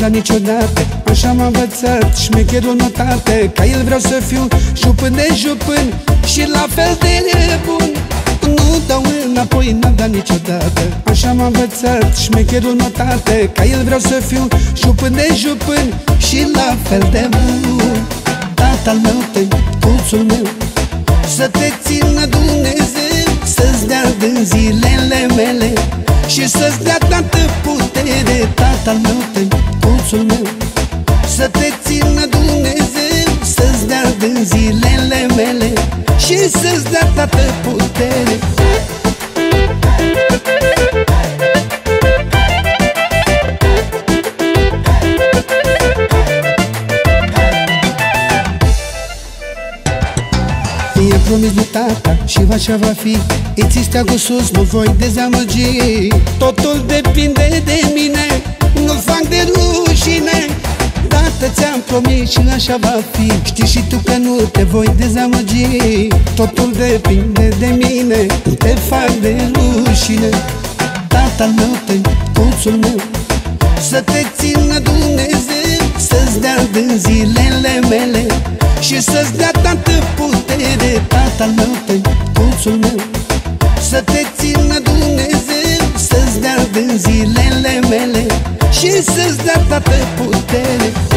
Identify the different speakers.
Speaker 1: dat niciodată. Așa m-a învățat șmecherul notate, ca el vreau să fiu jupân de jupân și la fel de nebun. Nu dau înapoi, n-am dat niciodată. Așa m-a învățat șmecherul notate, ca el vreau să fiu jupân de jupân și la fel de bun. Tatăl meu, tăicuțul meu, să te țină Dumnezeu, să-ți dea din zilele mele și să-ți dea toată putere. Tatăl meu, tăicuțul meu, să te țină Dumnezeu, să-ți dea din zilele mele și să-ți dea toată putere. I-am promis lui tata și așa va fi, îți steagul sus, nu voi dezamăgi. Totul depinde de mine, nu-l fac de rușine. Tată, ți-am promis și așa va fi, știi și tu că nu te voi dezamăgi. Totul depinde de mine, nu te fac de rușine. Tatăl meu, tăicuțul meu, să te țină Dumnezeu, să-ți dea din zilele mele și să-ți dea toată putere. Tatăl meu, tăicuțul meu, să te țină Dumnezeu, să-ți dea din zilele mele și să-ți dea toată putere.